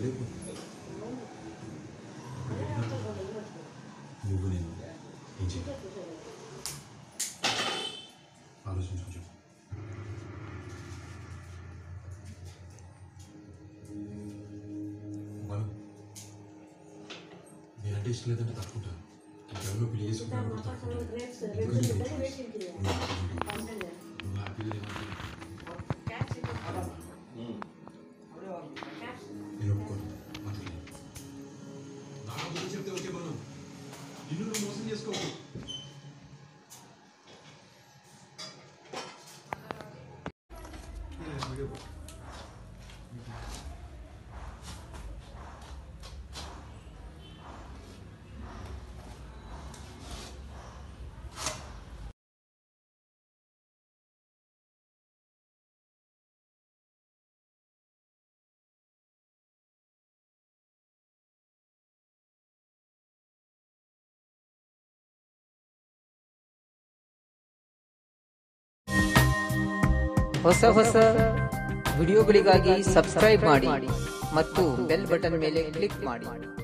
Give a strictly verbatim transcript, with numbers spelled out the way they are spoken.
నువ్వు నేను ఏం చేయాలి ఆలోచించు కొంచెం. మనం నేనంటే ఇష్టం లేదంటే తప్పుకుంటాను. ఎవరో పెళ్లి చేసుకుంటాను కూడా తప్పుకుంటాను. నువ్వు హ్యాపీగా నేను ఒప్పుకోను. మాట్లాడలేదు నా గురించి చెప్తే ఓకే మనం ఇల్లు నువ్వు మోసం చేసుకోవు. ಹೊಸ ಹೊಸ ವಿಡಿಯೋಗಳಿಗಾಗಿ ಸಬ್ಸ್ಕ್ರೈಬ್ ಮಾಡಿ ಮತ್ತು ಬೆಲ್ ಬಟನ್ ಮೇಲೆ ಕ್ಲಿಕ್ ಮಾಡಿ.